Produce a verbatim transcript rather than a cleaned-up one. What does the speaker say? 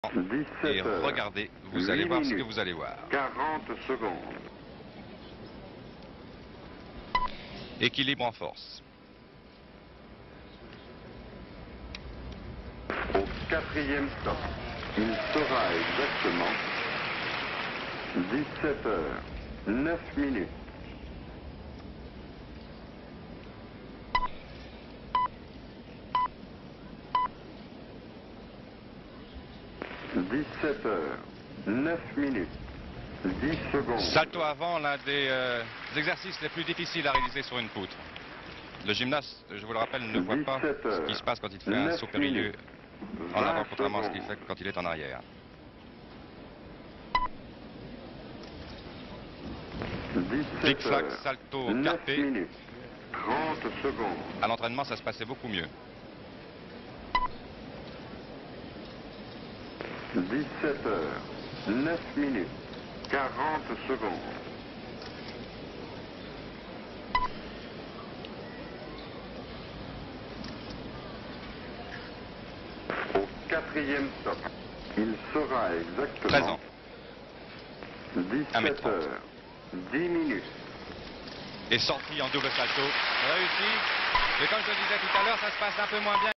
Et regardez, vous allez voir ce que vous allez voir. quarante secondes. Équilibre en force. Au quatrième stop, il sera exactement dix-sept heures, neuf minutes. dix-sept heures, neuf minutes, dix secondes. Salto avant, l'un des euh, exercices les plus difficiles à réaliser sur une poutre. Le gymnaste, je vous le rappelle, ne voit pas ce qui se passe quand il fait un saut périlleux en avant, contrairement à ce qu'il fait quand il est en arrière. Big flag, salto, carpé. trente secondes. À l'entraînement, ça se passait beaucoup mieux. dix-sept heures, neuf minutes, quarante secondes. Au quatrième stop, il sera exactement dix-sept heures, dix minutes. Et sorti en double salto. Réussi. Et comme je le disais tout à l'heure, ça se passe un peu moins bien.